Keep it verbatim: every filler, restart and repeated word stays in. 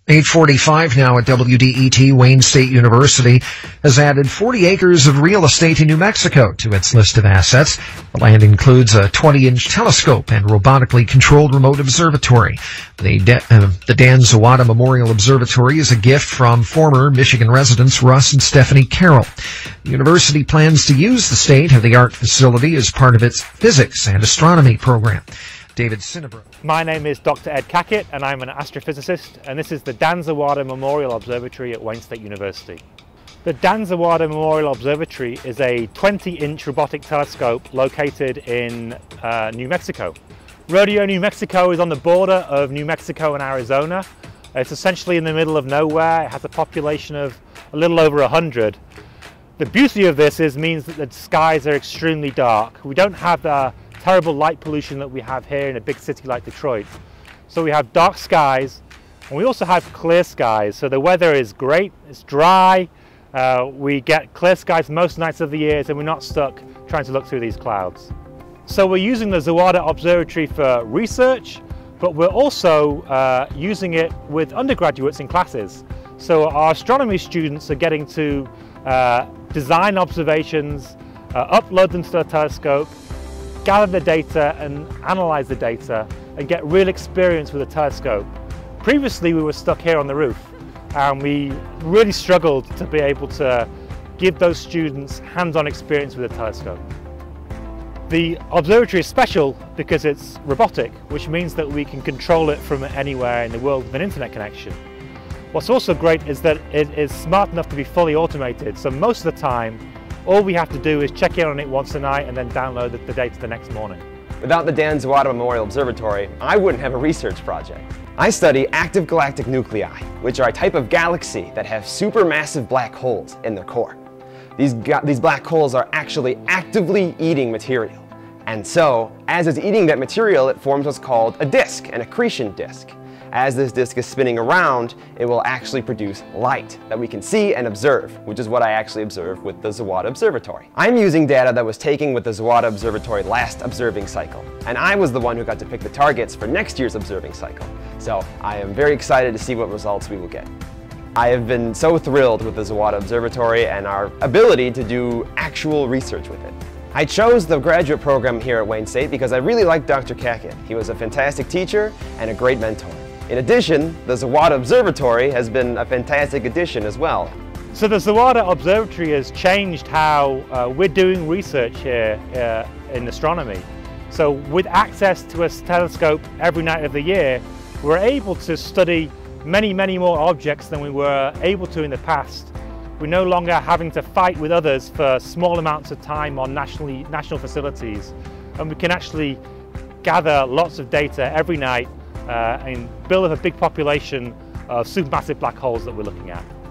eight forty-five now at W D E T. Wayne State University has added forty acres of real estate in New Mexico to its list of assets. The land includes a twenty inch telescope and robotically controlled remote observatory. The, De- uh, the Dan Zowada Memorial Observatory is a gift from former Michigan residents Russ and Stephanie Carroll. The university plans to use the state-of-the-art facility as part of its physics and astronomy program. David Cinnabro. My name is Doctor Ed Cackett and I'm an astrophysicist, and this is the Dan Zowada Memorial Observatory at Wayne State University. The Dan Zowada Memorial Observatory is a twenty inch robotic telescope located in uh, New Mexico. Rodeo, New Mexico is on the border of New Mexico and Arizona. It's essentially in the middle of nowhere. It has a population of a little over one hundred. The beauty of this is means that the skies are extremely dark. We don't have the terrible light pollution that we have here in a big city like Detroit. So we have dark skies, and we also have clear skies. So the weather is great, it's dry, uh, we get clear skies most nights of the year, and we're not stuck trying to look through these clouds. So we're using the Zowada Observatory for research, but we're also uh, using it with undergraduates in classes. So our astronomy students are getting to uh, design observations, uh, upload them to the telescope, gather the data and analyze the data and get real experience with a telescope. Previously we were stuck here on the roof and we really struggled to be able to give those students hands-on experience with a telescope. The observatory is special because it's robotic, which means that we can control it from anywhere in the world with an internet connection. What's also great is that it is smart enough to be fully automated, so most of the time all we have to do is check in on it once a night and then download the data the next morning. Without the Dan Zowada Memorial Observatory, I wouldn't have a research project. I study active galactic nuclei, which are a type of galaxy that have supermassive black holes in their core. These, these black holes are actually actively eating material. And so, as it's eating that material, it forms what's called a disk, an accretion disk. As this disk is spinning around, it will actually produce light that we can see and observe, which is what I actually observed with the Zowada Observatory. I'm using data that was taken with the Zowada Observatory last observing cycle, and I was the one who got to pick the targets for next year's observing cycle. So I am very excited to see what results we will get. I have been so thrilled with the Zowada Observatory and our ability to do actual research with it. I chose the graduate program here at Wayne State because I really liked Doctor Cackett. He was a fantastic teacher and a great mentor. In addition, the Zowada Observatory has been a fantastic addition as well. So the Zowada Observatory has changed how uh, we're doing research here uh, in astronomy. So with access to a telescope every night of the year, we're able to study many, many more objects than we were able to in the past. We're no longer having to fight with others for small amounts of time on nationally, national facilities, and we can actually gather lots of data every night Uh, and build up a big population of supermassive black holes that we're looking at.